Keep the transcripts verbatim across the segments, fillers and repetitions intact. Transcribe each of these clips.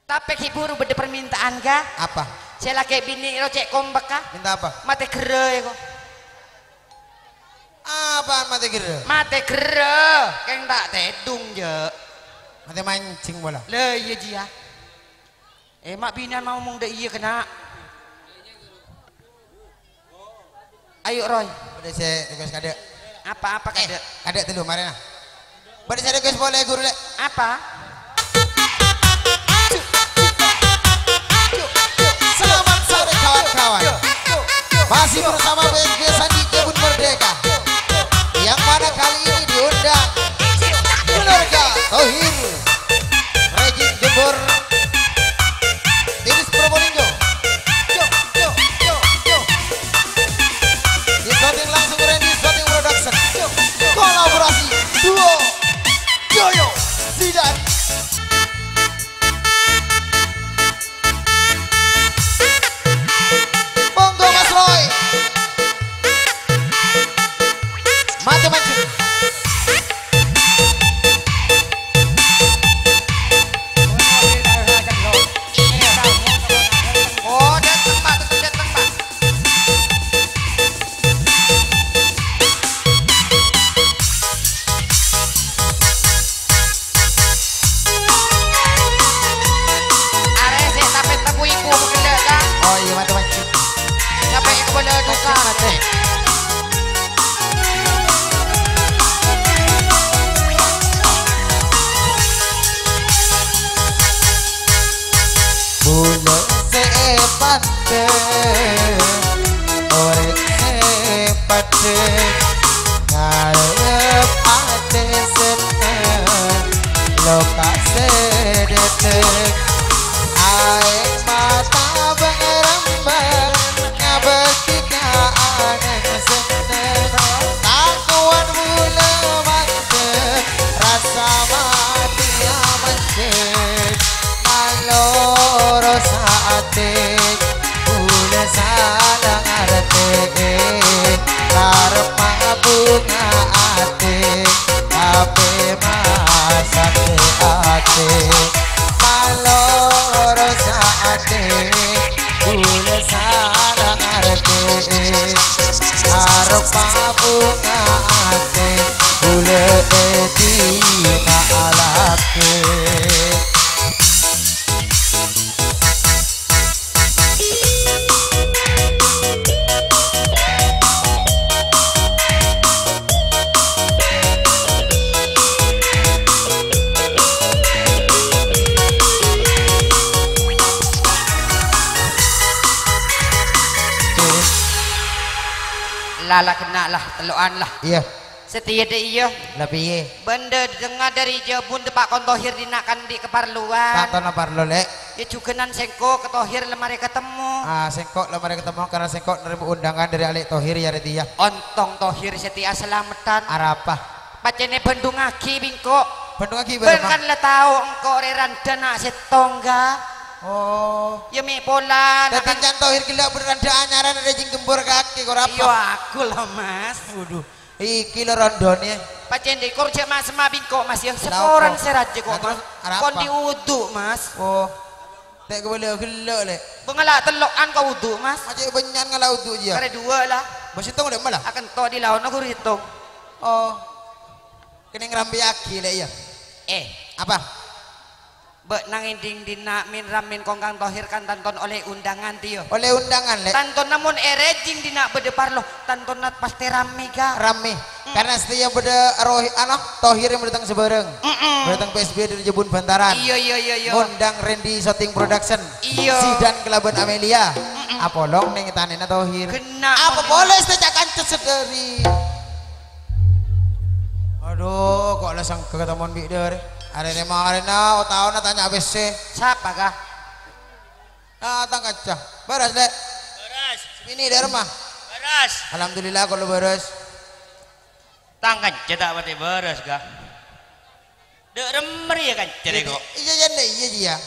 Tapi hiburu beda permintaan kah? Apa? Saya lagi bini lo cek kombak kah? Minta apa? Mate gere kok. Apaan mati kira? Mate gere, keng tak tedung je. Mati mancing bola. Le iya dia. Eh mak binian mau ngomong deh iya kena. Ayo Roy. Udah saya request kadek. Apa-apa Eh, kadek? kadek dulu mari nah. Bade saya request boleh guru lek. Apa? Selamat sore kawan-kawan. Masih bersama B S G Sandi Kebun Merdeka. Yang mana kali ini diundang keluarga Thohir, Rejim Jember, Tiris Probolinggo. Di shooting langsung Randy Shooting Production. Kolaborasi duo Joyo Zidan. Monggo Mas Roy. Mati mancing. Oh datang pak, tetap datang pak. Are sih tapi temu iku begelak kan? Oh iya mati mancing. Sampai yang boleh duka Mati. Bulu sepate, orek sepate, ngarep ate seneng, loka sedetek, aek mata berembang, ngabekti kaaneng seneng, takuan bulu mante, rasa mati amanceng. Maloro saate bule salah ngarete karep bunga ate tapi masake ate maloro saate bule salah ngarete karep bunga ate bule eti alake. Lala kena lah, teluan lah. Iya, Setia deh iya. lebih ye. Benda dengar dari jebun tepak kontohir dinakan di keparluan. Tak tahu napar lo lek. Ya juga nan sengko ketohir lemari ketemu. Ah, sengkok lah mereka ketemu karena sengkok nerima undangan dari Alik Thohir ya Reti ya. Ontong tohir setia selamatan. Arapa? Pacene bendung aki bingko. Bandung lagi Ben berapa? kan le tahu engko reran dana setongga. Oh. Ya mi polan. Tapi kan Thohir gila beneran ada anyaran ada jing gembur kaki kok Iya apa? aku loh mas. Waduh. Iki lo rondonnya. Pacene korja mas ma bingko mas ya Lah, sekoran apa? seraje kok Lah, mas. terus arah Kon apa? diudu mas. Oh. Tak boleh gila lek. Bengalak telokan kau udu mas. Macam benyan ngalau tu je. Kare dua lah. Masih tahu dah malah. Akan to di lawan aku hitung. Oh. Kena ngerambi aki lek ya. Eh, Apa? be nanginding dina min ramin kongkang tohir kan tanton oleh undangan tiyo. Oleh undangan lek. Tanton namun erejing dina bede parlo tanton nat pasti rame ga. Rame. Karena setiap beda rohi anak Thohir yang datang sebareng. Datang P S B dari Jebun Bantaran. Iya iya iya iya. Ngundang Randy Shooting Production. Iya. Zidan Kelaban Amelia. Apolong ning tanena Thohir. Kena. Apa boleh setakan cesederi. Aduh, kok lesang ketemuan bider. Arena mah arena, oh tahu na tanya A B C. Siapa kah? Ah, tang kaca. Beres dek. Beres, Ini dari rumah. beres. Alhamdulillah kalau beres. Tangan cetak berarti beres kah? Dek remer ya kan cari kok. Iya iya iya iya iya.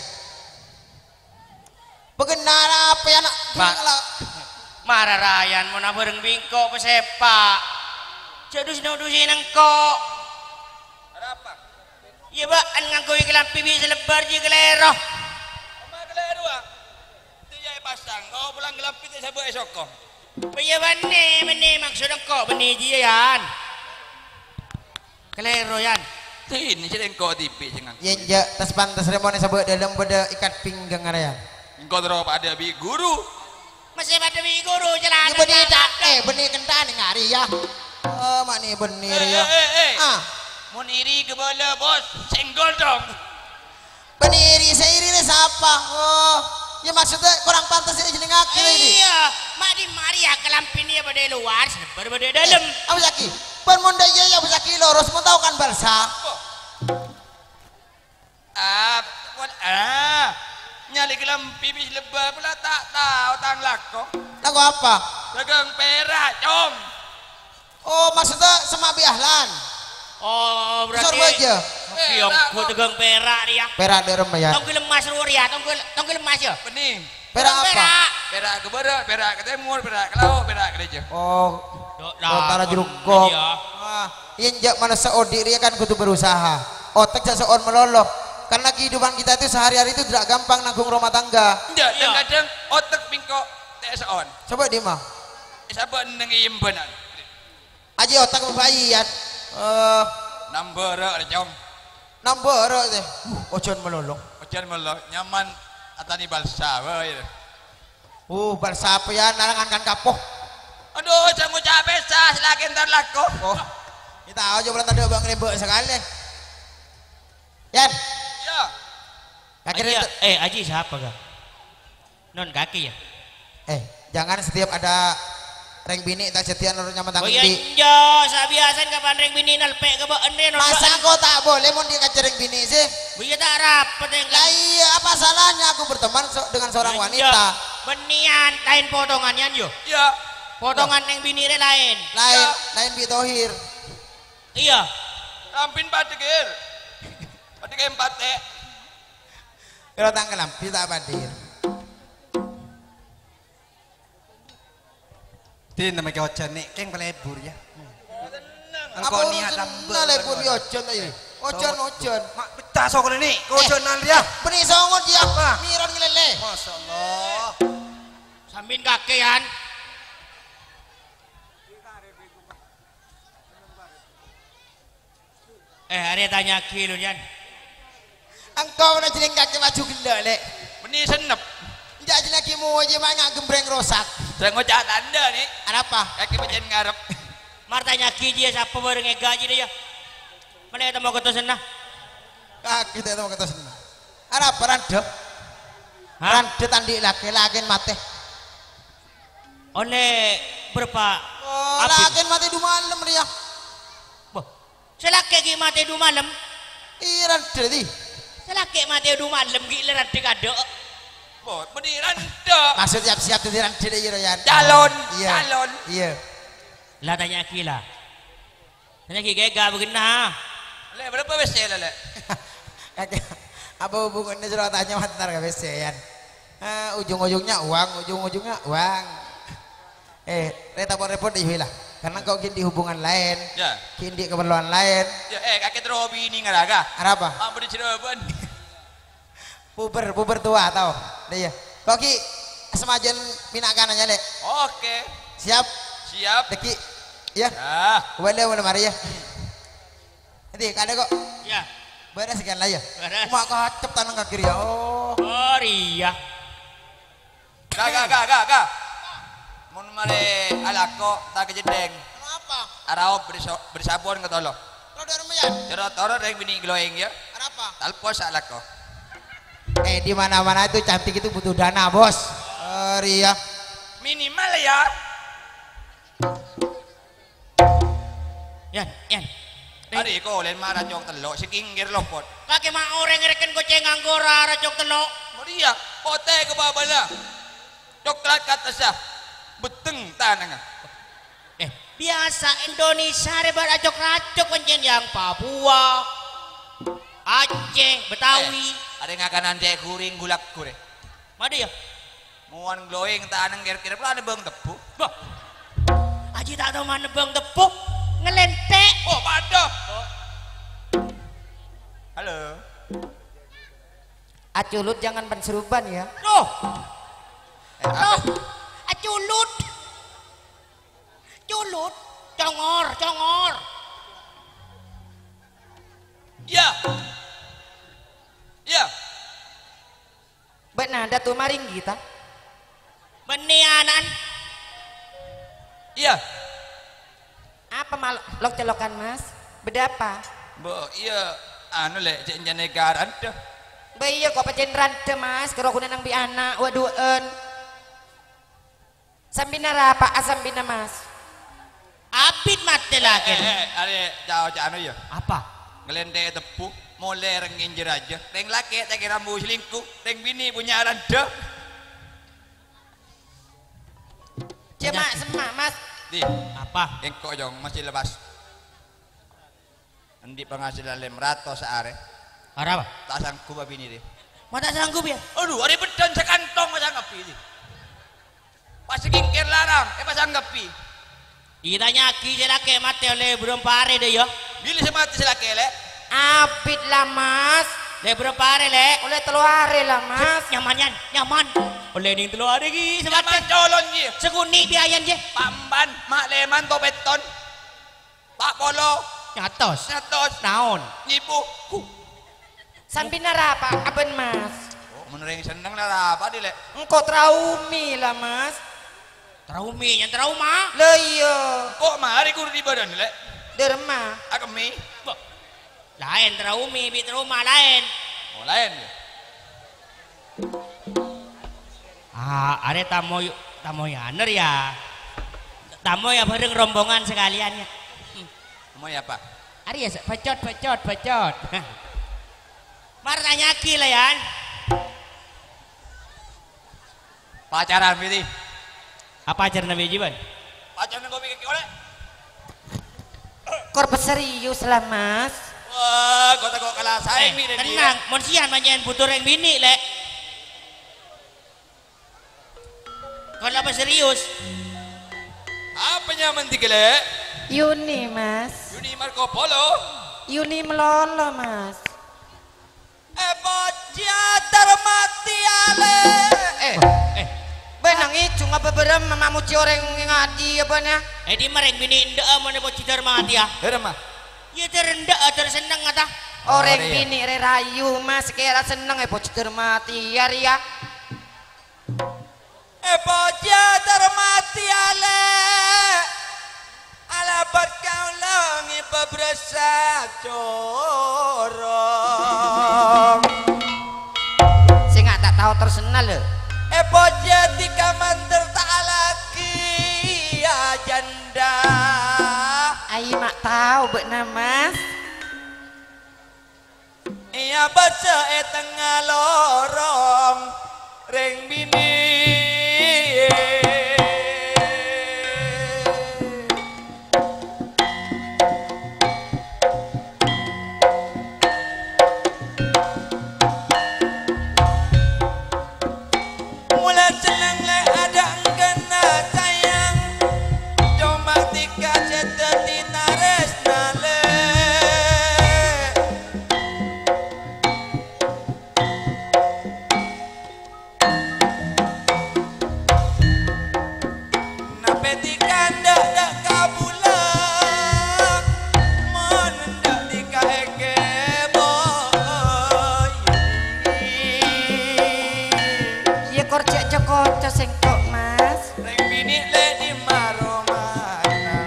Begenar apa ya nak? Pak. Marah rayan mau nabareng bingko pesepak. Jadi senudusin engkau. Ada apa? Iya bak, an nganggo iklan pibi selebar je kelero. kau pulang gelapit saya buat esok kau. Paya bani bani maksud kau bani jian. Kelero yan. Ini jadi kau tipe jangan. Yen je tas pantas remone sabuk dalam beda ikat pinggang arayan. Kau terus ada bi guru. Masih ada bi guru jalan. Ini benih tak eh benih kentan ngari ya. Oh mak ni benih ya. Ah. Mun iri ke bola bos, senggol dong. Benih iri saya iri siapa? Oh. Ya maksudnya kurang pantas ini jadi ngaki ini. Iya, mak di mari ya kelampin dia pada luar, sebar pada dalam. Eh, Abu Zaki, permonda iya ya Abu Zaki lurus mau tahu kan balsa. Ah, ah, nyali kelampi bis lebah pula tak tahu tang lako. Lagu apa? Dagang perak, com. Oh maksudnya sama biahlan. Oh, berarti. Sorba aja. Kiong ku dagang perak dia. Perak derem ya. Tongkil emas luar ya, tongkil tongkil emas ya. Bening. Perak apa? Perak. Perak ke barat, perak ke timur, perak ke laut, perak ke gereja. Oh. Kota jerukok. Ah, yang jak mana seodi dia kan kudu berusaha. Otak seseorang meloloh. Karena kehidupan kita itu sehari-hari itu tidak gampang nanggung rumah tangga. Enggak, dan kadang otak bingkok tak seon. Coba di mah. Siapa nang imbanan? Aji otak membayi ya. Eh, Number ada jom. nambah deh. Uh, ojon melolong. Ojan melo nyaman atani balsa wae. Uh, balsa apa ya narangan kan kapoh. Aduh, jangan ngucap pesa selagi ntar laku. Oh. Kita aja belum tadi bang ribet sekali. Yan. Ya. Kaki Aji, itu. eh Aji siapa gak? Non kaki ya? Eh, jangan setiap ada reng bini tak setia nurut nyaman Oh tangan iya, di. iya, sabiasan kapan reng bini nalpek ke bawah ende non. Masa kau tak boleh mau dia kacer reng bini sih? Bisa tak rapat yang Lah iya, apa salahnya aku berteman so- dengan seorang wanita? Benian, lain potongannya yo. Iya. Potongan yang bini re lain. Lain, lain bitohir. Iya. Rampin patikir. Patikir empat teh. Kalau tanggalam, kita badir. Tin nama kau cani, keng pelebur ya. Apa urusan lebur di ojon tadi? Ojon, ojon. Mak betah sokol ini, kau ojonan dia. Benih songon dia, miran ngelele. Masya Allah. Sambin kakean. Eh, ada tanya kilo Jan. Engkau nak jadi kaki maju gila lek. Benih senep. Tidak jadi lagi mau aja mana gembreng rosak. Saya ngocak tanda nih. Ada apa? Kaki macam ngarep. Martanya ki dia siapa bareng gaji dia. Mana kita mau ketemu sana? Kaki kita mau kata sana. Ada apa randep? Hah? Randep tandi laki-laki mati. One berapa? Oh, laki mati dua malam dia. Boh, selaki ki mati dua malam. Iya randep di. Selaki mati dua malam gila randep kado. Boh, beneran dah. Maksud siap-siap tu randep dia Royan. Calon, Iya. calon. Iya. Lah tanya ki lah. Tanya ki gega begina. Le berapa besar le? Kaki apa hubungannya ceritanya mantar ke besean? Ah, ujung-ujungnya uang, ujung-ujungnya uang. Eh, reta repot di lah. Karena kau kini hubungan lain, Ya. kini keperluan lain. Ya, eh kakek terus hobi ini ngaraga. Ada apa? Apa di Cirebon? Puber, puber tua tau. Dia. Kau ki semajan minakan aja le. Oke. Siap, Siap. deki. Ya, Ya. boleh boleh mari ya. Nanti kada kok. Ya. Beres sekian lah ya. Beres. Mak kacep tangan ke kiri ya. Oh. Oh iya. Gak gak gak gak gak. Mun mare alako tak kejedeng. Kenapa? Arau bersabun ke tolo. Kau dari mayan? Cerot toro reng bini glowing ya. Kenapa? Talpos alako. Eh di mana-mana itu cantik itu butuh dana bos. Oh, Ria. Minimal ya. Yan, yan. Ari ko len marah jok telo sikingir lopot. Kaki mau orang reken goceng anggora rajok telo. Maria, pote ke babala. Coklat kata sah. Beteng tanang. Eh, biasa Indonesia rebar rajok rajok pancen yang Papua, Aceh, Betawi. Eh, ada ngakanan cek kuring gulak kure. Mana ya? Muan glowing tanang kira-kira pula ada bang tepu. Bah. Aji tak tahu mana bang tepu. Ngelentek. Oh, pada. Oh. Halo. Aculut jangan penseruban ya. Loh. Eh, apa? Ah, culut. Culut. Congor, congor. Ya. Ya. Benar ada tuh maring kita. Benianan. Iya. Apa mal lok celokan mas? Bedapa? Bo, iya. Anu lek cek negaran dah. Ba iya kok pacen rante mas, kero kunan nang bi anak wadueun. Sambina rapa asambina mas. Abid mati Eh, lagi. eh, are jauh cak anu ya. Apa? Ngelente tepu, mulai renginjer aja. Teng laki, teng rambu selingkuh, teng bini punya randa. Cuma semak mas. Di, Apa? engkau jong masih lepas. Endi penghasilan lem ratus are. Apa? Tak sanggup bini deh. Mau tak sanggup ya? Aduh, hari bedan sekantong pas anggapi ini. Pas kingkir larang, eh pas anggapi. Kita nyaki je laki mati oleh belum pare deh ya. Bila semati silake le. Abid lah mas. Le belum pare le. Oleh telu hari lah mas. Nyaman yan, nyaman. Oleh ning telu hari ki Zaman sebab colon je. seguni biayan je. Pamban, mak leman to beton. Pak polo, Nyatos. nyatos, Naon? nyibu. Ku. Sambina rapa aben mas. Oh, menering seneng lah apa di le. Engkau traumi lah mas. Traumi, yang trauma. Lah iya. Kok mari kur di badan le. Derma. Akemi. Lain traumi, bi trauma lain. Oh lain ya. Ah, ada tamu tamu yaner ya. Tamu ya bareng rombongan sekalian ya. Mau ya pak? Ada ya, bacot, bacot, bacot. Mar tanya ki lah yan. Pacaran pilih. Apa ajar Nabi Jiban? Pacaran gue bikin oleh. Korban serius lah mas. Wah, kota kok kalah saya Eh, mi dan tenang, mon sian manjain butuh yang bini le. Kalau apa serius? Apa nyaman tiga le? Yuni mas. Yuni Marco Polo. Yuni melolo mas. Eh bocah termati ale. Eh, eh, Benang itu ngapa berem mamamu orang ngadi apa nih? eh di mareng bini ndak mau nebo cidar mati ya. Ada mah. Ya terendak, terseneng kata. Orang iya. bini re rayu mas kira seneng eh bocah termati ya ria. Eh bocah termati ale. Ala kau langi beberasa corong. Saya nggak tak tahu tersenal loh. Eh bocah tika manter tak lagi ya janda. Ayi mak tahu benar mas. Iya baca eh tengah lorong ring bini. Mulai seneng le ada kena sayang. Cuma tika ceteti nares nale. Nape tika ndak ndak kabulang. Mon ndak tika eke boy. Iya korcek cokoco sengkok mas. Reng bini le di maromana.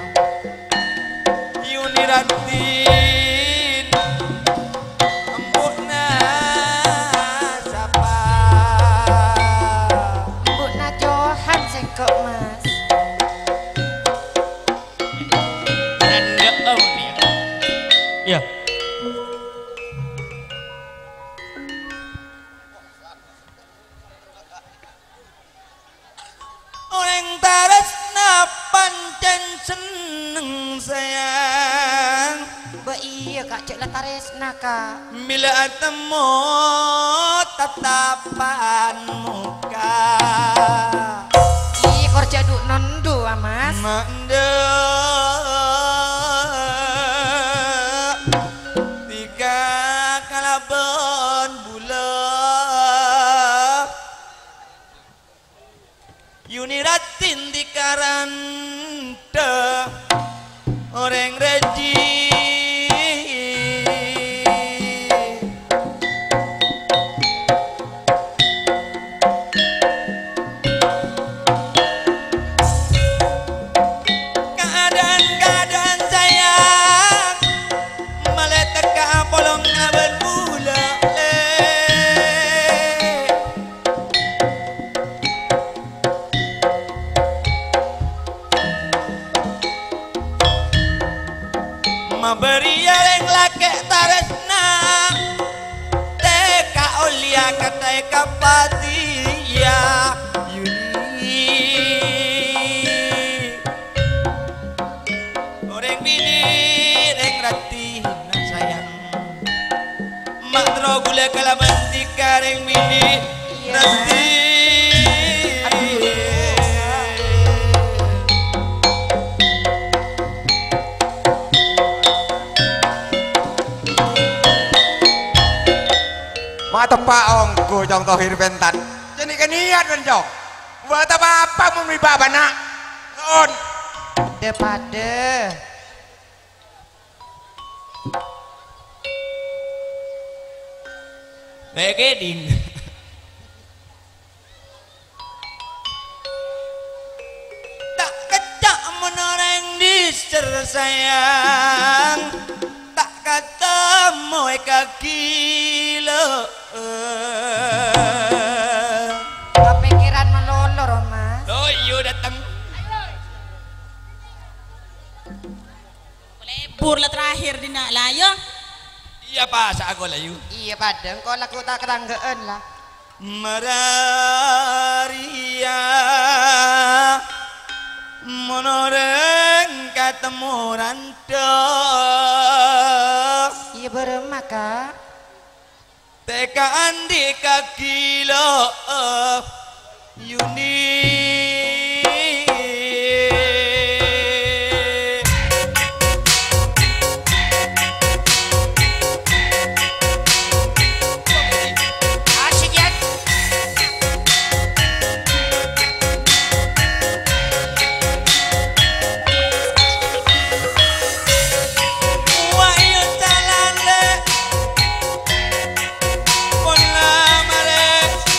Yuni rantin. Embukna sapa. Bu Johan sengkok mas. Rendak oh dia. Ya. Orang taresna pancen seneng sayang. Ba iya kak cek lah taresna kak. Bila temu tatapan muka. Iya korcek duk nondu ah mas. Mandek tiga kalaban bulan. beria leng lake taresna teka olia kata kapatia Yuni oreng bini reng rati na sayang matro gula kalamanti kareng bini rati Mata paongku jong tohir bentan. Jadi keniat ben jong. Buat apa-apa mau baba nak. On. Depade. Begeding. Tak kecak menoreng diser sayang. Tak ketemu kaki lo. Kepikiran melolor mas. Oh iya datang. Lebur lah terakhir di nak layo. Iya pak, sa aku layu. Iya padeng kok laku tak ketanggaan lah. Meraria menoreng ketemu rando. Iya beremah kak. Teka andi kaki lo Yuni Asik ya. Wayu talale Pola mare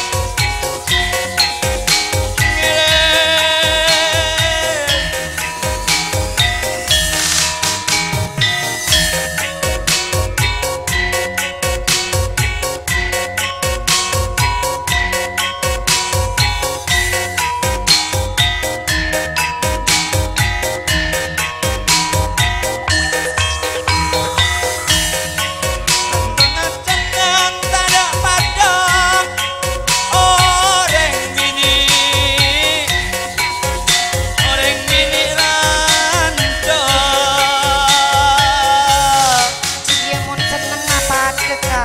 Iya mau seneng apa aja kak.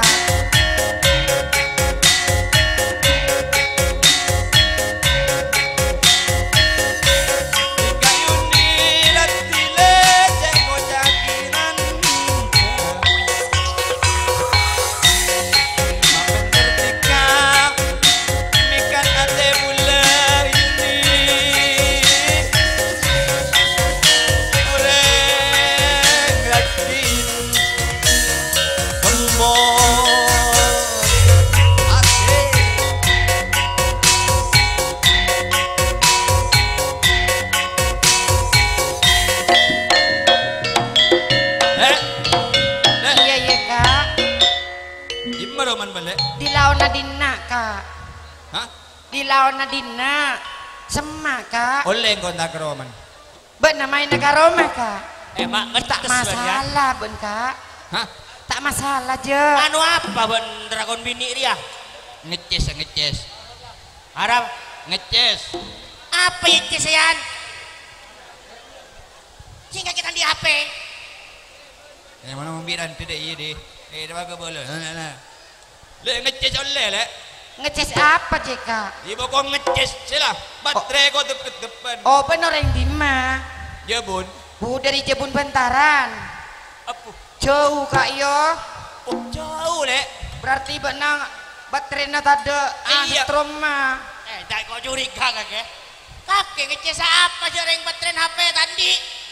Iya iya kak. Gimana man balik? Di laut nadina kak. Hah? Di laut nadina. Semak kak. Oleh kontak roman. Ben namanya negara Roma kak. Eh mak Tak ngetes ben ya. masalah ben kak. Hah? Tak masalah je. Anu apa ben dragon bini dia? Ngeces ngeces. Harap Ngeces. apa ya cesean? Sehingga kita di H P. Yang mana membiran tidak iya deh. Eh, dah bagus boleh. Nah, nah. Le ngeces oleh le. Ngeces apa je kak? Ibu kau ngeces sila. Baterai kau deket depan. Oh bener yang dima. Ya bun. Bu dari Jebun Bentaran. Apa? Jauh kak yo. Oh jauh le. Berarti benang baterainya tadi ah Iya. setrum mah. Eh, dah kau curiga kakek. Kakek ngeces apa sih orang baterai H P tadi?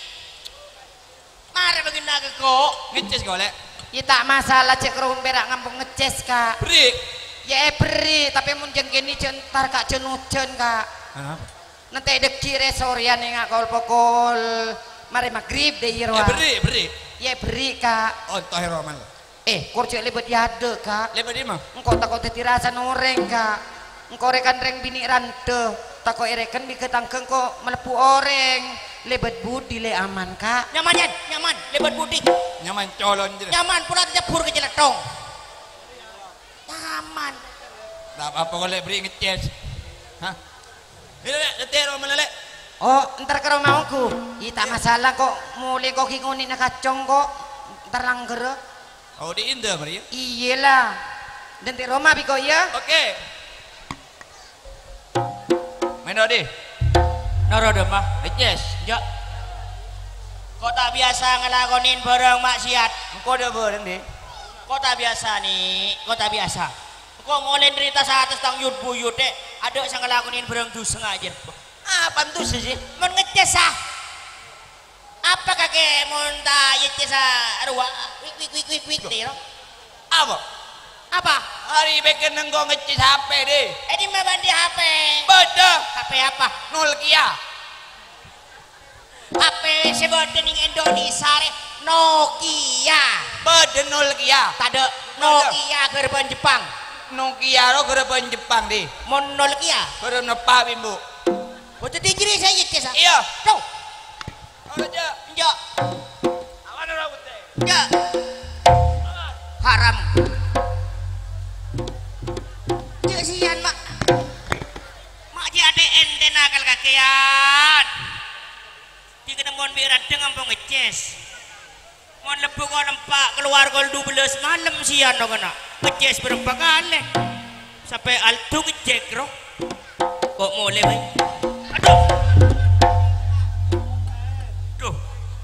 Mari begini lagi kok. Ngeces kau le. Ya tak masalah cek rumah berak ngambung ngeces kak. Beri. Ya eh, beri tapi mun jeng gini jentar kak jenujen kak. Hah? Nanti ada kire sorean yang ngakol pokol. Mari maghrib deh Ya irwa. beri beri. Ya beri kak. Oh toh roman. Eh kurcuk lebet yade kak. Lepas di mana? Engkau takut dirasa noreng kak. Engkau rekan reng bini rante. Takut rekan bi ketangkeng kok melepu oreng. Lebet budi le aman kak. Nyaman ya, nyaman, lebat budi. Nyaman colon je. Nyaman pula jebur ke jeletong. Nyaman. Tak apa kau lek beri ngeces. Hah? Ini lek detir mana lek? Oh, ntar ke rumahku. Ih, tak masalah kok. Mulai kok ngoni nak kacong kok. Ntar langger. Oh di Indah Maria. Iyalah. Dan di rumah biko ya. Oke. Main odi. Noro mah. Ngeces. Ya. Kok tak biasa ngelakonin barang maksiat. Kau dah bareng ni. Kok tak biasa nih, kok tak biasa. Kok mulai cerita saat tentang yud buyut deh, ada yang ngelakuin barang tuh sengaja. Apa tuh sih? Mau ngeces ah? Apa kakek mau tak ngeces ah? Aduh, wik wik wik wik wik deh. Apa? Apa? Hari beken nengko ngeces H P deh. Eh di mana di H P? Bedah. H P apa? Nol Kia. H P sebutin yang Indonesia re Nokia. Bedah nol Kia. Tade Nokia gerban Jepang. Nokia lo gereban Jepang deh. Mau Nokia? Gereb nepa bimbu. Waktu dijeri saya ngeces ah? Iya. Tuh. Aja. Ya. Awan rambut teh. Ya. Haram. Kesian mak. Mak ji ade ente nakal kakean. Di ketemuan berat dengan pong ngeces. Mon lebu kau lempak keluar kau dua belas malam sian dong kena. Ngeces berapa kali? Sampai altu ngecek roh. Kok mulai baik? Aduh. Duh.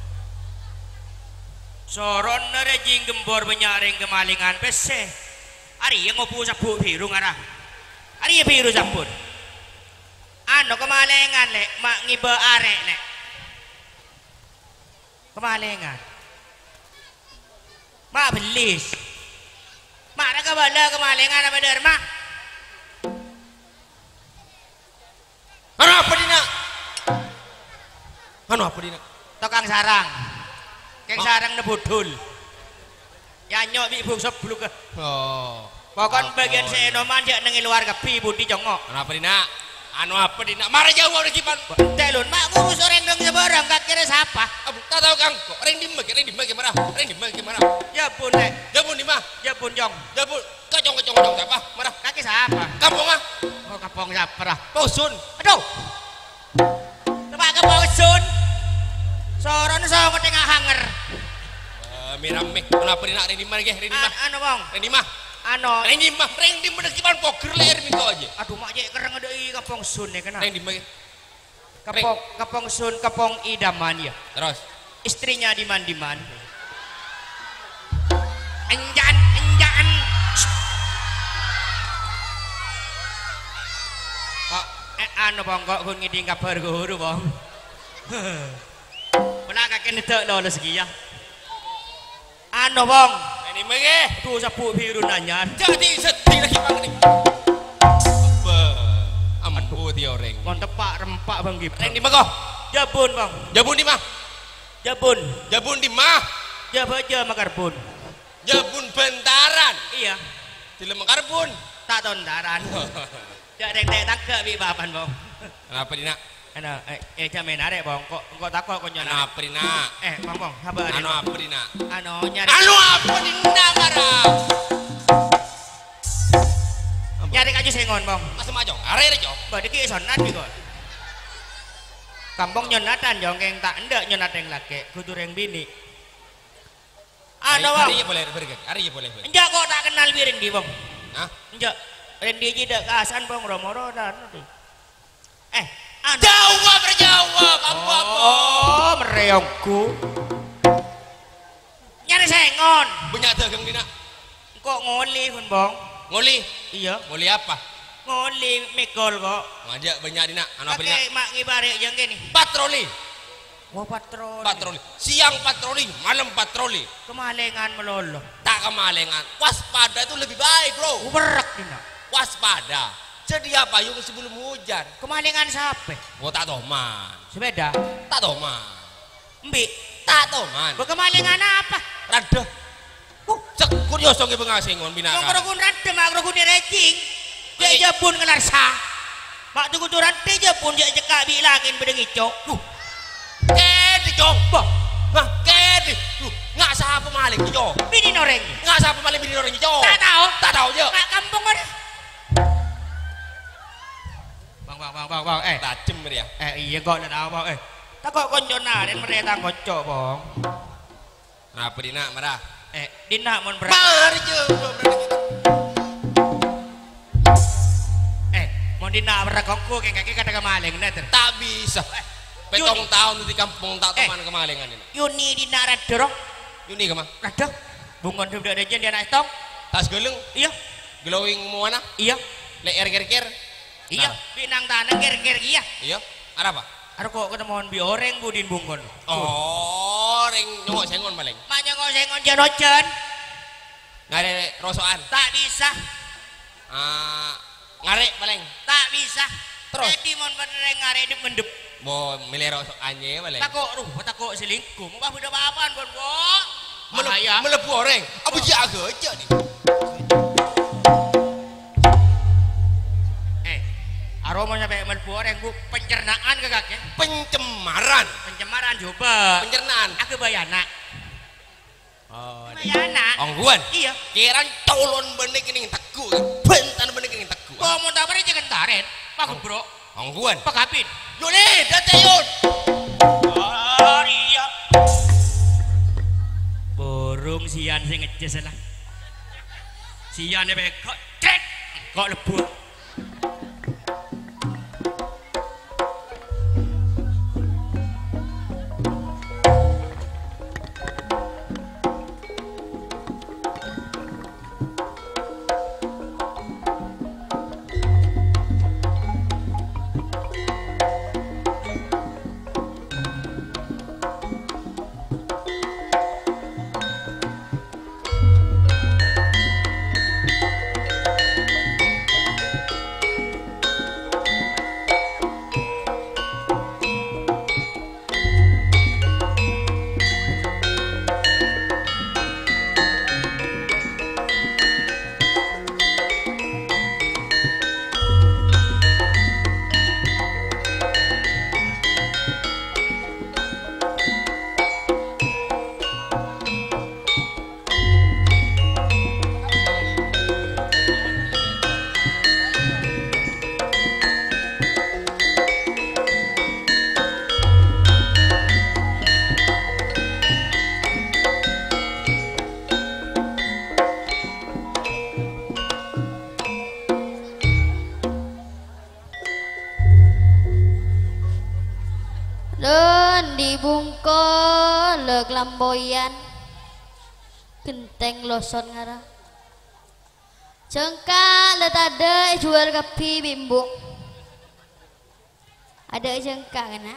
Soron rejing gembor benyaring kemalingan pese. Ari yang ngopu sapu biru ngara. Ari biru sapun. Ano kemalingan lek mak ngibe arek lek. Kemalingan. Mak belis. Mak nak kebala kemalingan apa derma? Anu apa dina? Anu apa dina? Tokang sarang. Keng sarang nebudul. Ya nyok bi bung sebelum ke. Oh. Pokon bagian seenoman jak nengi luar kepi budi jongok. Anu apa dina? Anu apa dina? Marah jauh udah kipan. Telun mak ngurus orang dong sebarang kak kira siapa? Tak tahu kang. Kok orang di mana? Orang di mana gimana? Orang di mana gimana? Ya pun lek. Ya pun di mana? Ya pun jong. Ya pun. Kacong kacong kacong siapa? Marah. Kaki siapa? Kampung ah. Oh kapong siapa dah? Posun. Aduh. Tempat kapong sun. Soron so tengah hanger. Eh mirame. Kenapa dina? Orang di mana ge? Orang di mana? Anu bang. Orang di mana? Ano? Orang di mana? Orang di mana kipan poker leher minta aja. Aduh mak je kereng ada i kapong sun ya kena. Orang di mana? Kapong kapong sun kapong idaman ya. Terus. Istrinya diman-diman. Enjan enjan. Kok eh, anu bang kok kun ngiding kabar guru bang. Pernah kakek netek lo segi ya. Anu bang. Ini mana? Tuh sapu biru nanya. Jadi sedih lagi bang ni. Ambu dia orang. Mon tepak rempak bang Gip. Orang di mana? Jabun bang. Jabun di mana? Jabun. Jabun di mana? Jab aja makarbun. Jabun bentaran. Iya. Di lemengkarbun. Tak tondaran. Jak dek dek tak bi bapan bang. Kenapa dina? Ano eh eh jamin arek bang. Kok kok takut kok nyonya. Kenapa dina? Eh bang bang. Sabar. Anu apa dina? Ano nyari. Anu apa dina marah? Nyari kaju sengon bang. Masih macam. Are jo. Badiki sonat juga. Kampung nyonatan jong keng tak ndak nyonat yang laki. Kudu yang bini. Ano bang. Hari boleh bergen. Hari boleh. Enjak kok tak kenal biring di bang. Hah? Enjak. Rendi jidak kasan bang romoro dan. Eh. Ano? Jawab berjawab. Apa apa? Oh mereongku. Nyari sengon. Banyak dagang dina. Kok ngoli pun bang. Ngoli. Iya. Ngoli apa? Ngoli mikol kok. Ngajak banyak dina. Anu apa dina? Pakai mak ngibarek yang gini. Patroli. Wah patroli. Patroli. Siang patroli, malam patroli. Kemalengan melolo. Tak kemalengan. Waspada itu lebih baik, bro. Uberak dina. Waspada. Sedia payung sebelum hujan. Kemalengan siapa? Oh tak tahu man. Sepeda. Tak tahu man. Mbi. Tak tahu man. Kemalengan apa? Rada. Uh, cek kurios dong ibu ngasingon bina. Kau kerukun rada mak kerukun direjing. Dia jabun ngelarsa. Mak tu kuturan dia jabun dia jekak bilakin bedeng ico. Uh. jong. Bah. Hah, kedi. Ngak sapa maling jo. Bini noreng. Ngak sapa maling bini noreng jo. Tak tahu. Tak tahu jo. Ngak kampung ada. Bang bang bang bang bang eh tajem dia. Eh iya kok ndak tahu bang eh. Tak kok konjona den mereka kocok bang. Apa dina marah? Eh dina mon berapa? Mari jo. Eh mon dina berapa kongku kayak kaki kata kemaling net. Tak bisa. Petong tahun di kampung tak Eh. teman kemalingan ini. Yuni dina radoro. Yuni kemana? Rado. Bungon udah ada jen dia naik tong. Tas geleng, Iya. glowing mana? Iya. Leer ker-ker. Iya. Binang tanah ger-ger iya. Iya. Ada apa? Ada kok kena mohon bi oreng budin bungon. Oh, ring nyongok sengon maling. Manya kok sengon jenojen. Nggak ada rosokan. Tak bisa. Ah, ngarek paling. Tak bisa. Terus? Jadi mon benereng ngare di mendep. Bo milih rosokannya paling. Takok ruh, takok selingkuh. Mau bah udah apaan bon kok. Bahaya. Melebu orang. Apa jaga aja nih. Eh, aroma sampai melebu orang bu pencernaan ke kakek. Pencemaran. Pencemaran coba. Pencernaan. Aku bayana. Oh, Bayana. ongguan. Iya. Kiran colon benek ini teku. Bentan benek ini teku. Kok mau tak beri jangan taret. Pak bro. Ongguan. Pak kapin. Yuni, datang yun. Oh iya. Burung sian sing ngejes lah. Sian e kok cek kok lebur. Dibungkul lamboyan genteng loson ngara cengkak letade jual kapi bimbu ada cengkak kena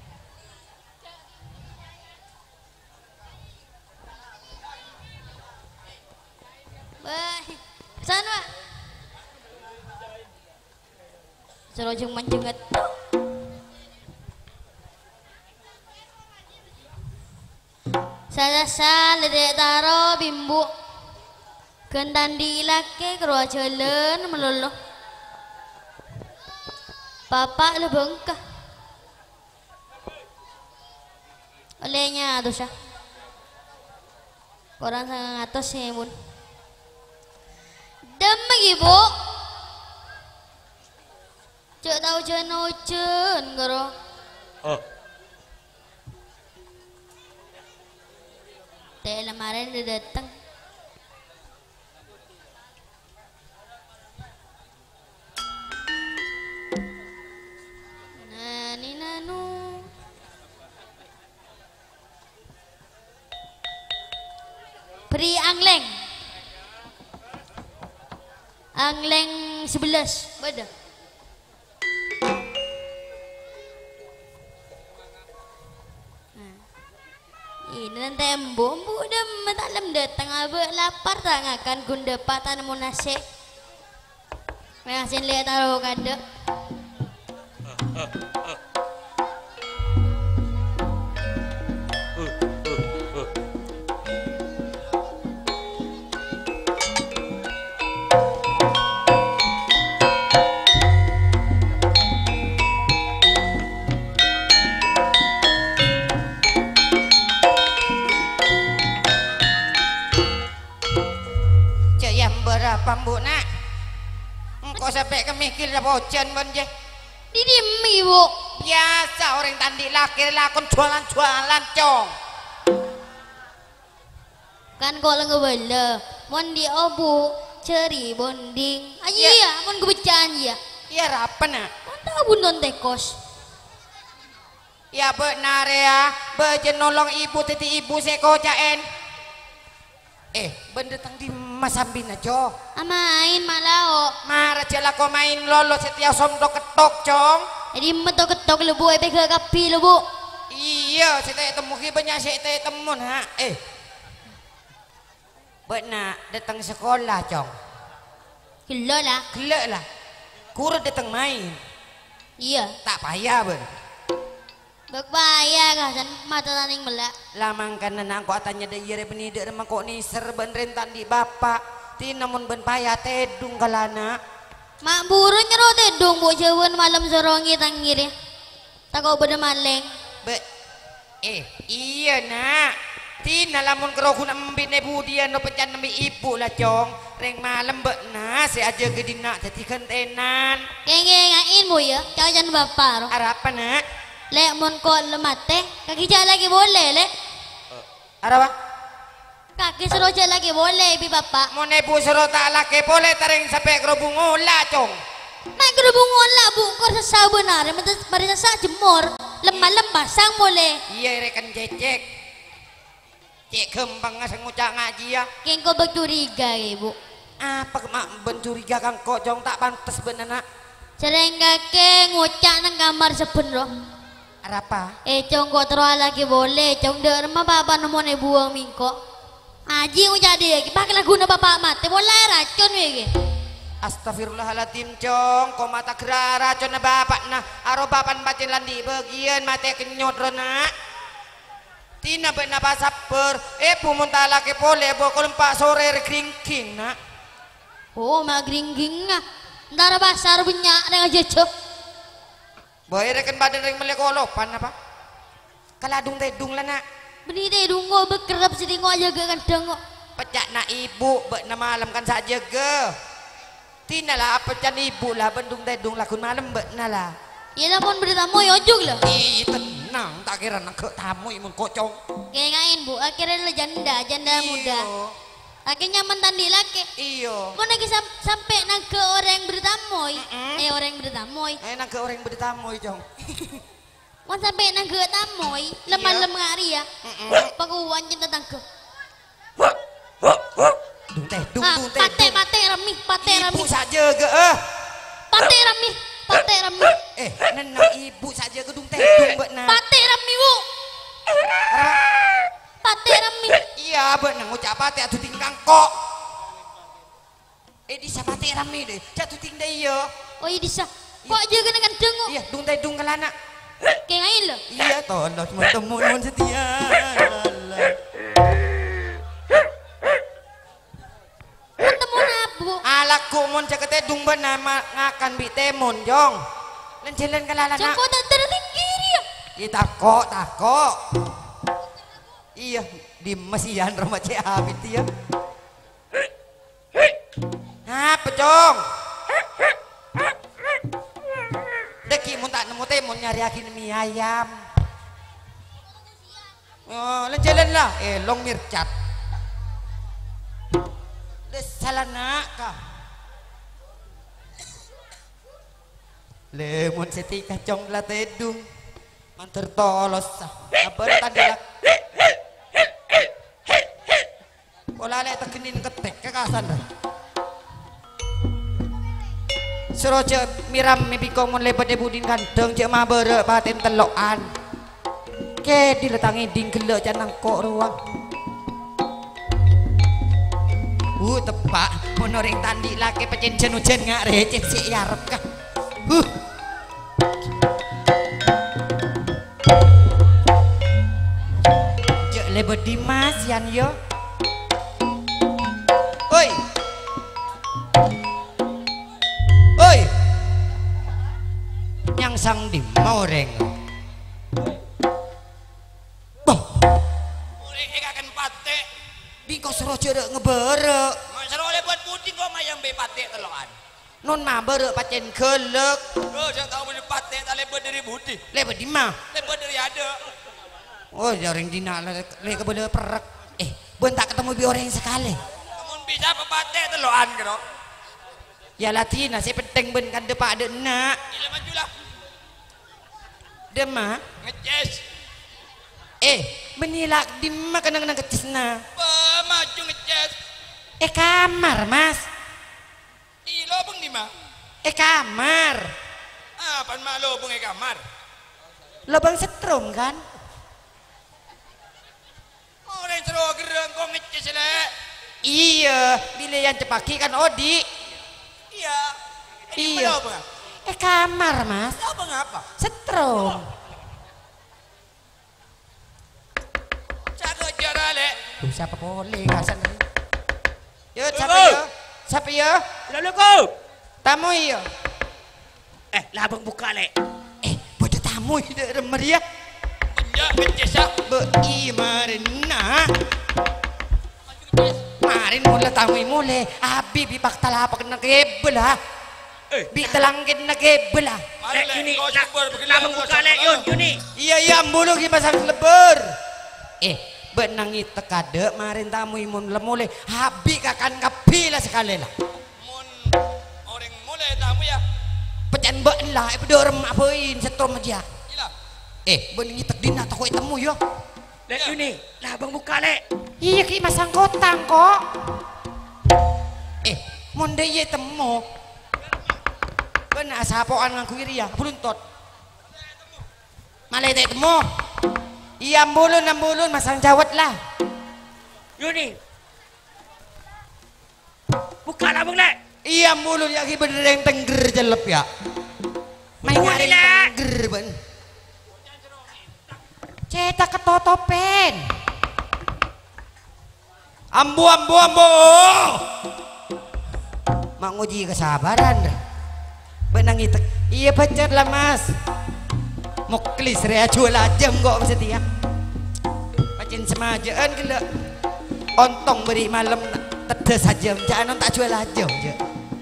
baik sana serojeng manjenget saya sal dek taro bimbu kendan dilake kerua jalan melulu papa lu bengkah olehnya tuh sah orang sangat ngatos sih bun demeng ibu cek tahu jen ujen karo Oh. Teh lamaran udah datang. Nani nanu. Pri angleng. Angleng sebelas. Beda. Ini nanti embom udah matalam datang abek lapar tak ngakan gunda patan munasek. Mengasin lihat taruh kada. sampai kemikir ya bocan bon je. Didimi bu. Biasa orang tandi laki lakon jualan-jualan cong. Kan kau lang bela. Mon di obu ceri bonding. Aja Ya. ya, mon kebecan ya. Iya apa nak? Mon tahu bundon tekos. Ya benar ya, bejen nolong ibu titi ibu seko caen. Eh, benda tang di masambin aja. Amain malao. Marah jela ko main lolo setiap somdo ketok cong. Jadi metok ketok lebu ebe ke kapi lebu. Iya, saya temu ki banyak saya temu ha. Eh, benar datang sekolah cong. Gila lah. Gelak lah, kurang datang main. Iya. Tak payah ben. Berbahaya kah dan mata taning melak. Lamang kan anak aku tanya dia iya beni dek remang kok ni serben rentan di bapak. Ti namun ben payah tedung kalana. Mak buru nyero tedung bu jawan malam sorongi tangir ya. Tak kau beda maleng. Be, eh iya nak. Tina lamun kero kuna mbine budian no pecan nami ibu lah cong. Reng malam be na si aja gedina jadi kentenan. Kengengain bu ya. Kau jangan bapak roh. Arapa nak? Lek mon ko lemate. Kaki jak lagi boleh lek. Arapa? Kaki suruh jak lagi boleh bi bapak. Mon ibu suruh tak laki boleh tereng sampai kerubung olah cong. Nak kerubung olah bu. Kau sesau benar. Mari sesak jemur. Lemah-lemah sang boleh. Iya rekan cecek. Cek kembang ngasih ngucak ngaji ya. Keng kau bercuriga ibu. Apa kemak bencuriga kang kok cong tak pantas bener nak. Cereng kake ngucak nang kamar seben roh. Arapa? Eh cong kok terus lagi boleh. Cong dek rumah bapak nomor buang mingko. Aji ngucak dia. Pakai lagu na bapak mati. Boleh racun wege. Astagfirullahaladzim cong. Kok mata gerak racun na bapak nah. Aro bapak bacin landi bagian mati kenyot ronak. Tina benar pasaper. Eh pumunta laki boleh. Bokol empat sore rekringking nak. Oh mak gringging ah. Ntar pasar banyak dengan jejak. Boy rekan badan reng melekolopan apa? Kaladung tedung lah nak. Beni teh dungo bekerap sedingo aja kan dengok. Pecak nak ibu be na malam kan saja ge. Tina lah apa can ibu lah bendung tedung lakun malam be na lah. Ya lah mon berita moy ojok lah. Ih tenang tak kira nak ke tamu imun kocong. Kengain bu akhirnya lah janda janda muda. Akhirnya mantan di laki. Iyo. Mau lagi sam sampai nak ke orang yang bertamoy. Mm -mm. Eh orang yang bertamoy. Eh nak ke orang bertamu cong. Mau sampai nak ke tamoy. Lemah-lemah hari ya. Pakuan cinta tangke. Dung teh dung Ah, dung teh. pate pate rami pate rami. Ibu saja ge eh. Pate rami pate rami. Eh nenek ibu saja ge dung teh dung be na. Pate rami bu. Pate rami. Iya be nang ngucap pate atuh tingkang kok. Eh di sapate rame deh. Jatuh ting deh iya. Oh iya bisa. Kok aja kena kan dengok. Iya dung teh dung kelana. Kengain lo. Iya tolong cuma temu non setia. Mun temu nabu. Alaku mon cakete dung be nama ngakan bi temon jong. Len jalan kelana. Joko tak tertinggi ya. Iya takok takok. Iya di mesian rumah Cik Habib ya. Apa cong? Deki mun tak nemu teh mun nyari akin mie ayam. Oh, lan jalan lah. Eh, long mircat. Des salah nak kah? Lemon setika cong lah tedung. Manter tolos sah. Apa tadi lah? Pola lek tekenin ketek kekasan dah. Seroje miram mipiko mon lebat de budin kandeng cek mah berek paten telokan. Ke diletangi ding gelek janang kok ruang. Uh tepak mon orang tandi laki pecen jen-jen ngak receh sik yarep kah. Huh. Cek lebat di mas yan yo. Oi. Oi. Yang sang di mau reng. Boh. Boleh ikakan pate. Bingko serojo dek ngeberek. Mas oleh buat puding kok mayang be pate telokan. non ma bere pacen kelek Oh, saya tahu beri patek tak lebar dari budi. lebar di mah Lebar dari ada. oh orang dina le ke bele perek eh ben tak ketemu bi orang sekali Namun bisa apa patek teloan kero. ya latina saya penting ben kan depak ada nak Gila majulah. dema Ngeces. eh benilak di mah kena-kena kecisna Wah, maju ngeces. eh kamar mas Ih, lobeng di mah. eh kamar Apa mah lobeng di kamar? lubang setrum kan Orang seru gereng kok ngeces lek. iya bila yang cepaki kan Odi Iya. iya Lobeng. eh kamar mas Lobeng apa? setrum Cago jara lek. Duh, siapa boleh kasan yo siapa Halo. yo siapa yo Assalamualaikum. tamu yo Eh, lah abang buka lek. eh pada tamu ide remar ya Ya, ngeces ya. be i marina marin mula tamu mule abi bi pak talapak na kebel ha Eh. bi telangkin na kebel ha Mari Lek lek Yuni, kau lah subur lah abang buka lek Yun, Yuni. iya iya ambulu ki pasang leber eh benang itu kade marin tamu imun lemule habi kakan kapila sekali lah Mun orang mulai tamu ya. pecan ben lah ibu dorem apain setrum aja Gila. eh bening itek dina takoi temu yo Lek Yuni, lah abang buka lek. iya ki masang kotang kok eh monde ye temu benar sapoan ngangku iria buluntot malai teh temu iya ambulun ambulun masang jawat lah Yuni. Buka lah abang lek. iya ambulun ya ki bener yang tengger jelep ya main Boleh, ngarin Lek. tengger ben cetak ketotopen ambu ambu ambu mak nguji kesabaran benang itu iya pacar lah mas muklis rea jual aja kok setia pacin semajaan gila ontong beri malam tedes aja jangan tak jual aja aja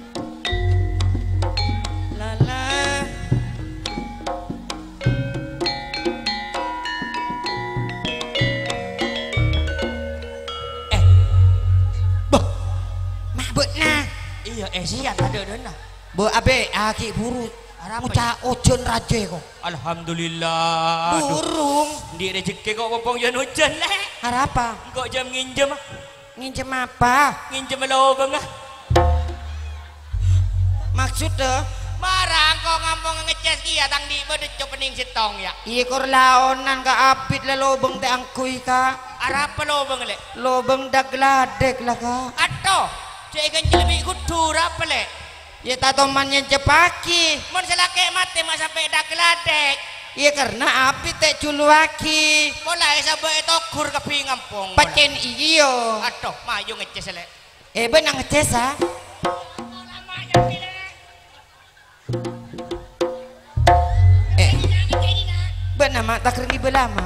lala eh boh mabuk nah Iya, eh sian ada dana. bo abe aki buru muca ojon raja kok Alhamdulillah. Aduh, burung di rezeki kok popong jan hujan lek. harapa Kok jam nginjem ah. nginjem apa Nginjem lobeng ah. maksudnya Marang kok ngampung ngeces iya tang di bedecok pening sitong ya. iya kor laonan ka apit la lobeng te angkuy ka Arap pa lobeng lek. lobeng dagladek lah ka Ato, cek ikan jelemi kudur apa lek. ya tatomannya cepaki Mun selake mati mak sampai dak gladek. iya karena apit te culuaki Pola esa bae togur kepi ngampung. pacen iyo Aduh, maju ngeces lek. eh benang ngeces ha eh benang mak tak rengi belama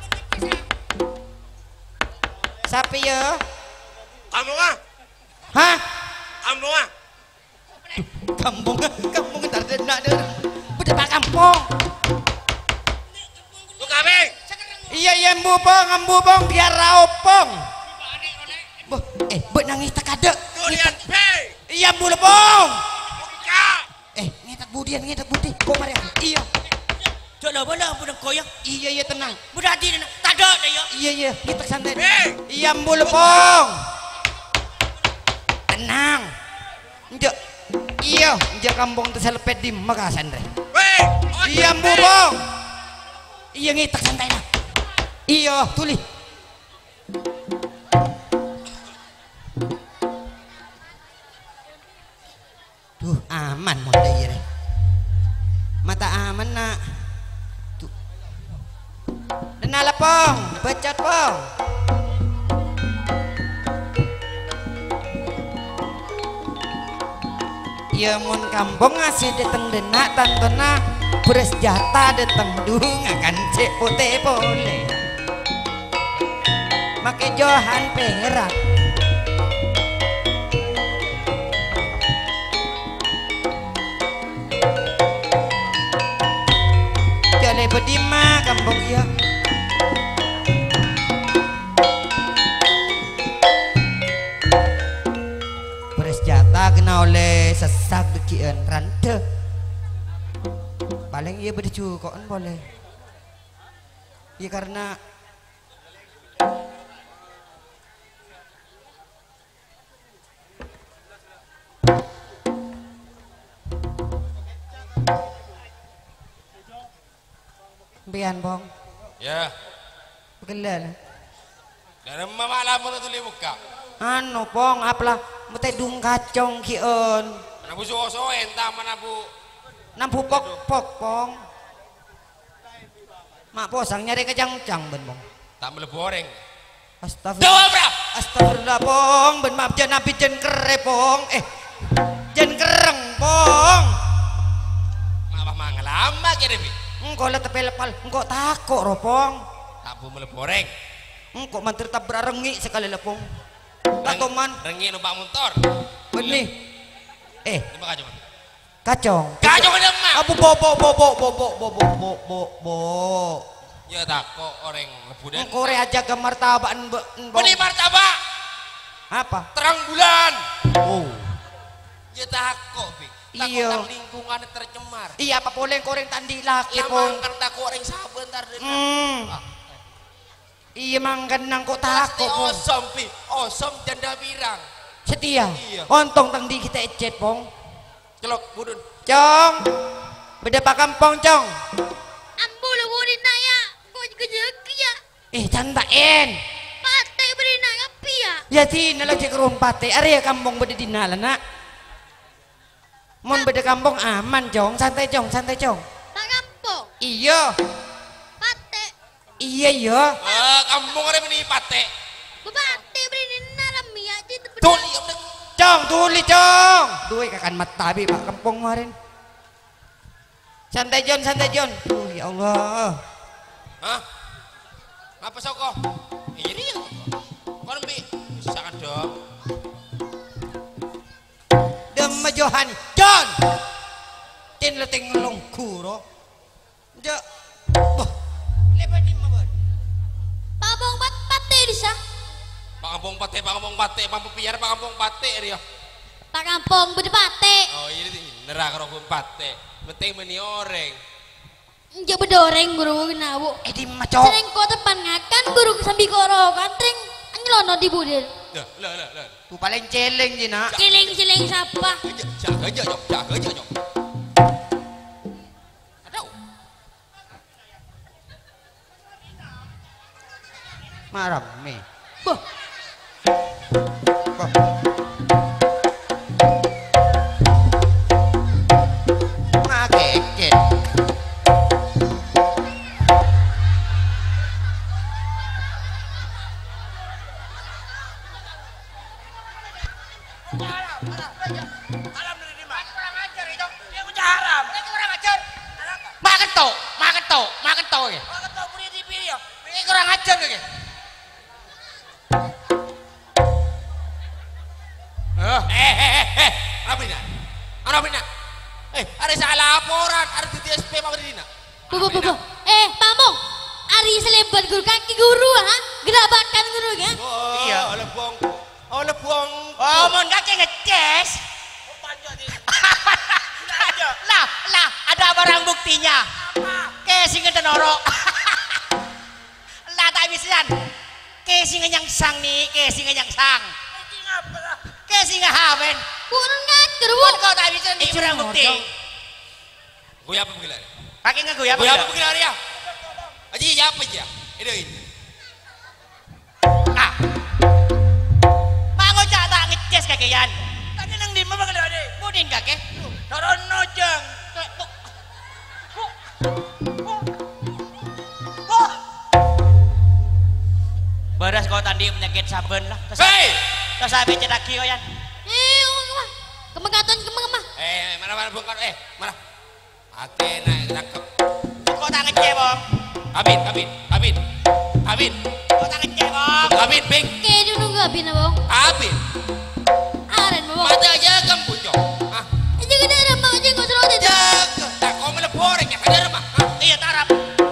siapa ya Kamu ah. hah Kamu ah. kampung kampung ntar ada nak ada berdebat kampung Lu kambing. iya iya embu pong embu pong biar raopong boh eh buat nangis tak ada Durian pay. iya embu lepong Buka. eh ngetak budian ngetak budi kok mari iya Jolo bola budang koyak. iya iya tenang Budak di tak ada dah ya. iya iya ngetak santai Hey. iya embu lepong tenang njok iya njok kampung terselepet di Makassar Weh. iya embu pong iya ngetak santai lah iya tuli tuh aman mau iya deh mata aman nak tuh dan ala pong bacot pong iya mun kampung ngasih dateng denak tantona beres jatah dateng dung akan cek putih boleh make johan perak bedima kampung iya. Bersenjata kena oleh sesak dekian rante. Paling iya berdecu kokan boleh. Iya karena Bian bong. Ya. Gelal. Dari malam mana tuh buka? Anu pong apalah mete dung kacong kion. Mana bu so entah mana bu. Nampu pok pok pong. Mak posang nyari kejang-jang ben bong. Tak boleh goreng. Astagfirullah. Jawab bra. Astagfirullah pong ben maaf jan nabi jan kere pong. Eh jan kereng pong. Apa mangal lama kira bi? Engkau lah tapi lepal, engkau takut ropong. Tak boleh goreng. Engkau mantir tabrak rengi sekali lepong. Tatoman. Rengi numpak motor. Benih. Eh. Lima kacau. Kacong. Kacau mana mak? Abu bo bo bo bo bo bo bo bo bo bo bo. Ya tak kok orang lebu dan. Engkau aja ke martabaan be. Beli martabak. Apa? Terang bulan. Oh. Ya tak kok bi. Iya. Takut lingkungan tercemar. Iya apa boleh koreng tandi laki Ya pong. mangkar takut orang sabar ntar deh. Hmm. Iya mangkan nang kok takut pong. Osom pi, osom janda pirang. Setia. Iya. Ontong tandi kita ecet pong. Celok budun. Cong. Beda pak kampung cong. Ambo lo bori naya, kau juga jadi ya. Eh candain. Pate beri naya pia. Ya tina lagi kerun pate. Area kampung beda dinala nak. Mon beda kampung aman cong, santai cong, santai cong. Tak kampung. Iya. Pate. Iya iya. Eh, kampung ada ini pate. Bapate beri naya mia jadi Tuli om deng. Cong, tuli cong. Duit kakan mata bi pak kampung kemarin. Santai Jon, santai Jon. Oh ya Allah. Hah? Apa soko? Iya dia. Kon bi bisa kan dong. Dem Johan, Jon. Tin lo ting longku ro. Jo. Boh. Lepas di mabon. Pabong bat pate disa. Pakampung pate, pakampung pate, pampu piar pakampung pate dia. Tak kampung beri pate. Oh iya ini neraka rokok pate. Penting meni oreng. Njak bedoreng guru kenabu. Eh di macok. Sering kau depan ngakan guru sambil koro kantring. Anjelono di budir. Lah, lah, lah, lah. Tu paling celeng je nak. Ciling-ciling siapa? Jaga aja, jok, jaga aja, jok. Aduh. Maram me. Boh. Boh. Ngakeket. Alam dari mana? Kurang ajar itu. Dia punya haram. Dia kurang ajar. Makan to, makan to, makan to ya. Makan tahu punya T V ya. Ini kurang ajar lagi. Eh, eh, eh, eh. Apa ini? Apa ini? Eh, ada salah laporan, ada di D S P apa ini? Bu, bu, bu, bu. Eh, pamong. Ari selebat guru kaki guru ha? Gerabakan guru ya? Oh, iya, oleh buang. Oleh buang. Oh, mon kaki ngeces. Lah, lah, ada barang buktinya. Casing ngeten oro. Lah tak bisan. Casing yang sang nih, casing yang sang. Casing haven. Kurang ngajar bu. Mon kau tak bisa nih barang bukti. Gue apa begini? Kaki ngegoyap. Gue apa begini ya? Aji ya apa aja? Ini ini. Ah. Mango cak tak ngeces kakian. Tadi nang di mana ada? Budin kakek. Torono jeng. Beras kau tadi penyakit saben lah. Hei! Kau sampai cedak kio yan. Eh, kemana? Kemengatan kemana? Eh, mana mana bongkar eh, mana? Oke, naik nangkep. Kau tak ngece bong. Abin, abin, abin, abin, Kau tak ngece bong. abin, ping, Kayak dulu nggak bina bang. abin. Aren bang. Mata aja kamu jok. Ah, Aja gede ada bang aja nggak selalu itu. jaga. Tak kau meleporeng ya, kada remah. Ah, Iya tarap.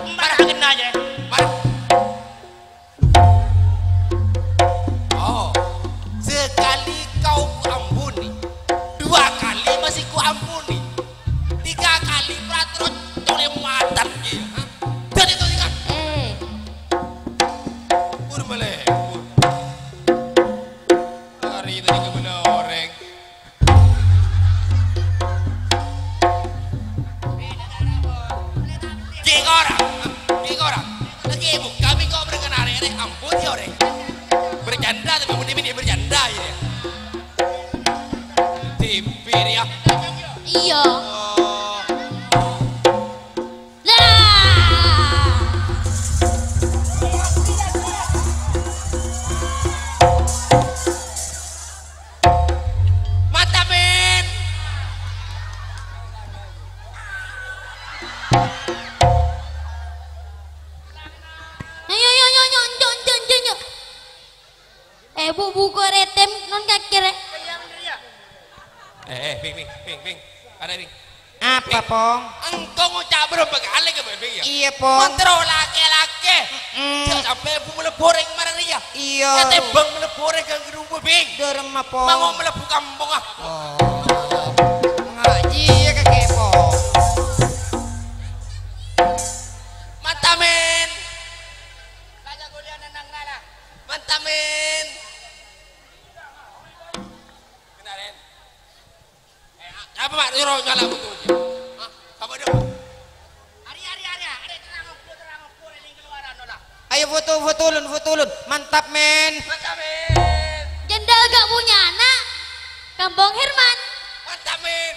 Iko orang. Lagi ibu kami kok berkenari ini ampun ya orang. Bercanda tapi mau ini bercanda ya. Tipir ya. Iya. Oh. Lah. Mata men. Ayo yo yo yo jon jon jon yo. Eh bu bu ko retem non kakek. Eh, eh, Bing, Bing, Bing, Bing. Ada Bing. Apa pong? Engkau ngucap berapa kali ke Bing ya? Iya pong. Kontrol laki-laki. Mm. Jangan sampai ibu meleboreng kemarin dia. Iya. Kata bang meleboreng ke rumah Bing. Derem apa pong? Mau melebu kampung ah. Ngaji ya kakek pong. Mantap men. Kaja kuliah nendang nala. Mantap men. Kenalin. Eh, apa mak suruh nyala betul? Hah? Kamu dulu. Hari hari hari. Ada terang aku terang aku ini keluaran nolah. Ayo foto foto ulun foto ulun. Mantap men. Mantap men. Jendal gak punya anak. Kampung Herman. Mantap men.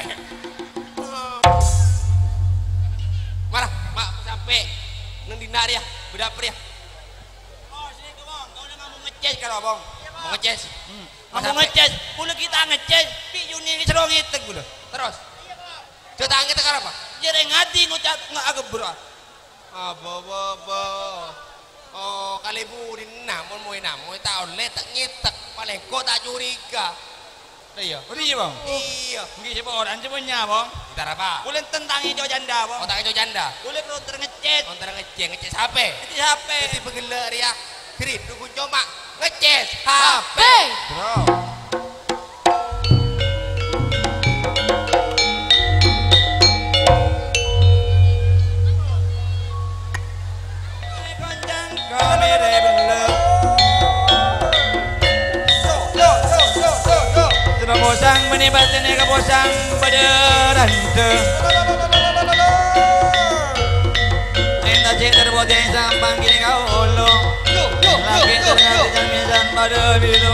Marah, mak sampai nang dinar ya, berdaper ya. Oh, sini ke bang, kau udah mau ngeces kan bang? Mau ngeces? Hmm. Mau ngeces, kulo kita ngeces, pi Juni ini serong itu kulo. Terus? Coba tangan kita apa? Jadi ngadi ngucat nggak agak berat. Apa apa? Oh, kali burin namun mau namun tahun le tak nyetek, paling kau tak curiga. Iya. Oh iya bang? Iya. Nggih siapa orang semuanya bang? Ntar apa? Boleh tentang hijau janda bang? Oh tentang hijau janda? Boleh counter ngecet. Counter ngecet, ngecet H P? Ngecet H P. Jadi penggelar ya. Kiri, dukun coma. Ngecet H P. Bro. Bosang menibatin ke bosang baderante Entah cik terboteng sampang gini kau olo Laki ternyata jamisan pada bilu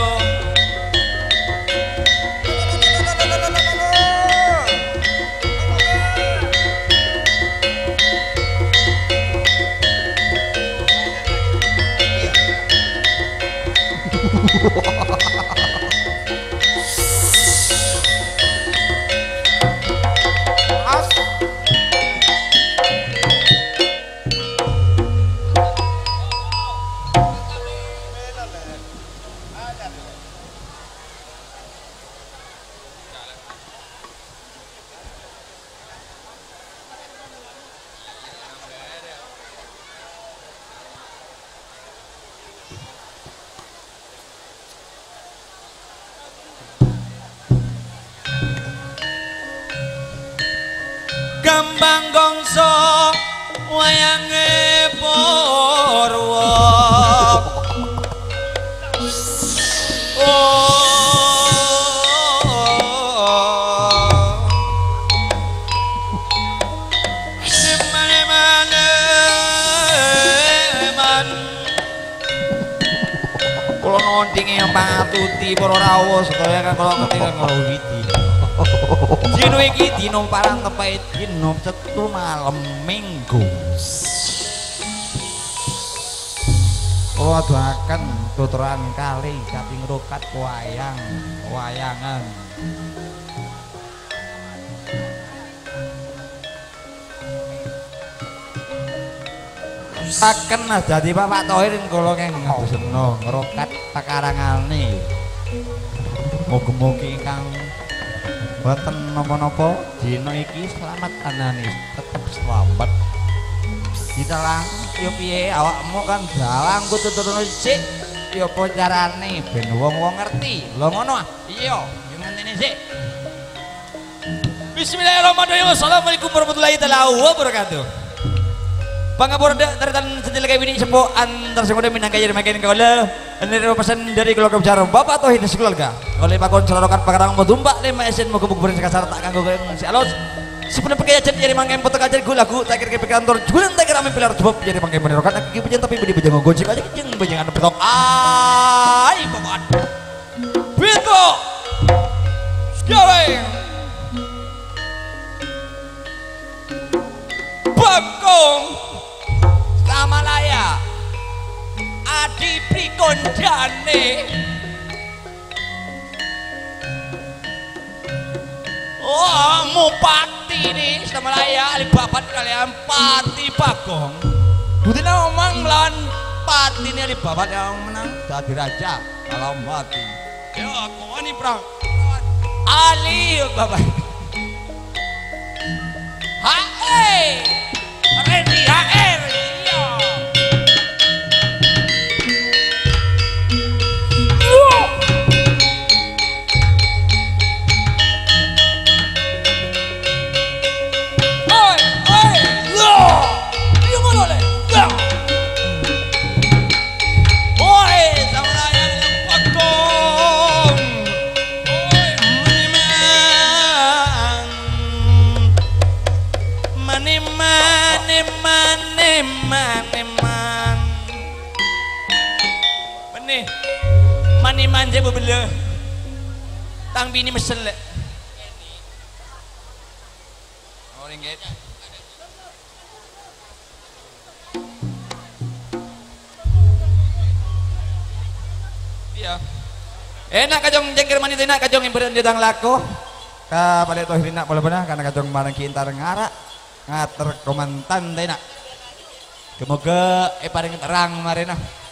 Gambang gongso wayange porwo oh semane mane man kula nondinge patuti para rawuh sedaya kang kula ketingal ngrawiti dino iki dino parang tepai dino Setu malam minggu kula aduhaken tuturan kali kaping rokat wayang wayangan akan dadi Bapak Thohir kula kenging ngadosna ngrokat pakarangane mugi-mugi ingkang boten napa-napa dina iki selamat anane tetep selamat ditelang yo piye awakmu kan dalang kudu turun sik yo apa carane ben wong-wong ngerti lho ngono ah iya yo ngenteni sik Bismillahirrahmanirrahim Assalamualaikum warahmatullahi wabarakatuh Pangapura taritan sedil kami ini sepo antar semuanya minangka jadi makin kaula ini pesan dari keluarga besar Bapak Thohir sekeluarga oleh pakon selarokan pakarang mau tumbak lima esen mau kebuk berin sekasar tak kanggo si alus Sebenarnya pakai aja jadi mangkem foto aja gue lagu tak kira ke kantor jualan tak kira pilar sebab jadi mangkem menerokan aku bejeng tapi bedi bejeng gojek aja jeng bejeng anu petok ai pokok Bingo Sgaweng Bakong Samalaya Adi Prikondane Oh Mupati nih Samalaya Alibabat kalian Pati Bagong Dudina omong lan Pati ini Alibabat yang menang jadi raja kalau mati ya aku ini perang Ali Bapak H.E Randy H R iya oi oi lo dia mana le oi Samalaya Bagong oi maniman maniman maniman maniman benih maniman je bebele tang bini mesen le oh ringgit iya enak kajong jengker manita enak kajong yang berendang laku ka balik toh rina bola benar karena kajong marang kintar ngara ngater komantan deh nak semoga eh paling terang marina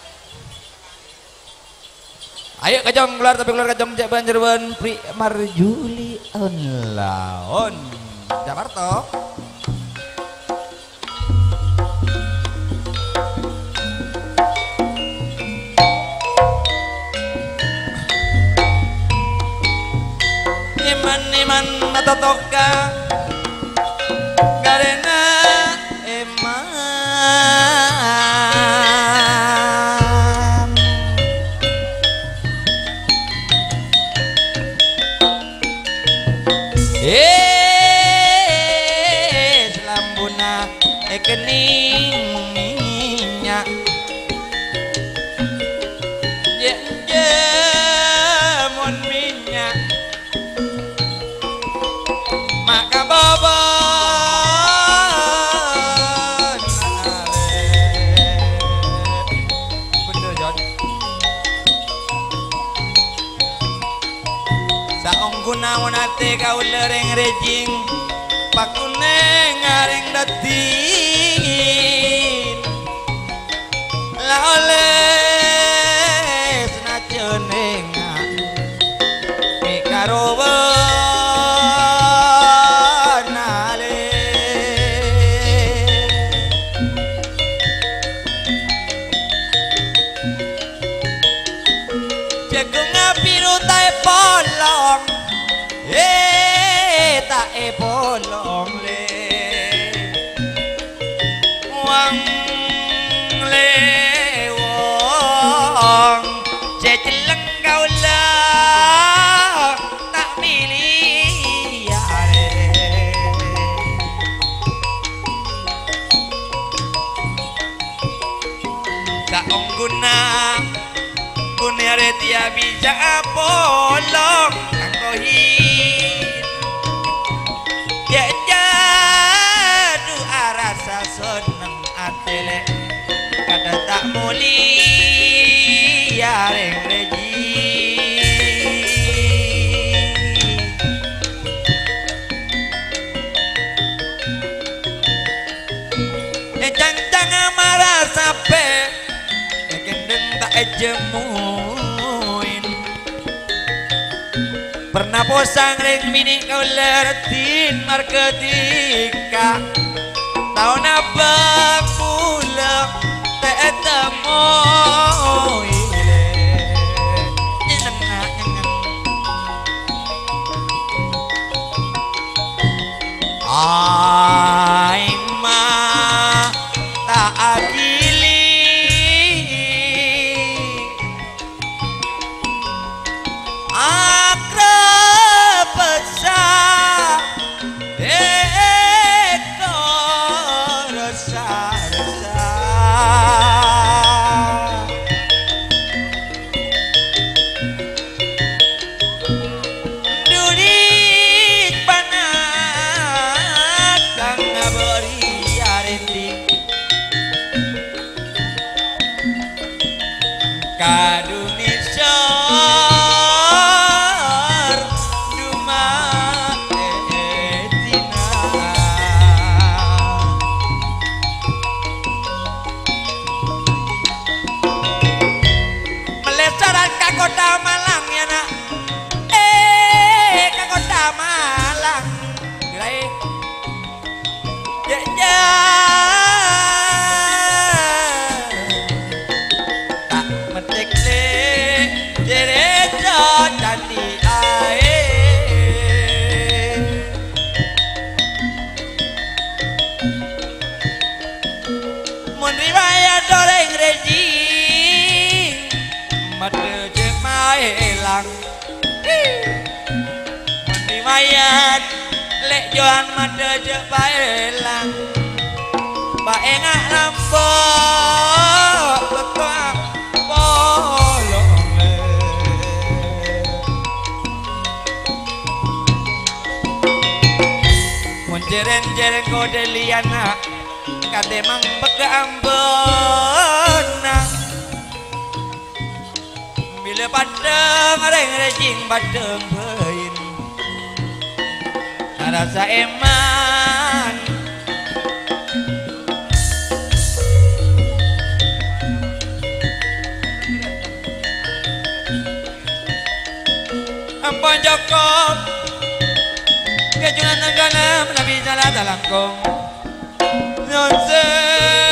ayo kajong keluar tapi keluar kajong jak banjarwan pri marjuli on laon Jakarta iman iman mata toka karena eman eh selambuna ekening minyak jemon minyak maka baba gunawan ate kau lereng rejing pakune ngareng datin la oleh senacene mikaroba nale jagung apiru tae polong eh tak e bolong le wang le wong jejeleng kau lah tak milih ya le tak ongguna kunere dia bisa bolong kanggohi ya jadu arasa seneng atele kada tak muli ya reng reji e jang jang marah sape e gendeng tak ejemuin pernah posang reng mini kau lertin marketika tahun abang pulang tak temu ile nyeneng nyeneng aing mah tak akili akrab besar eh kadunisor duma etina melesaran ka kota Malang ya nak eh ka kota Malang gerai ya ya tak metik le jerejo candi ae mun riwayat doreng rejing mate jemae lang mun riwayat lek joan mate jemae lang bae ngak rambok bekak bolong mun jeren-jeren kodeliana kate mang beka ambona bila padang reng rejing badeng bein rasa eman ampun Joko kejungan nenggana menabi salah talangkong non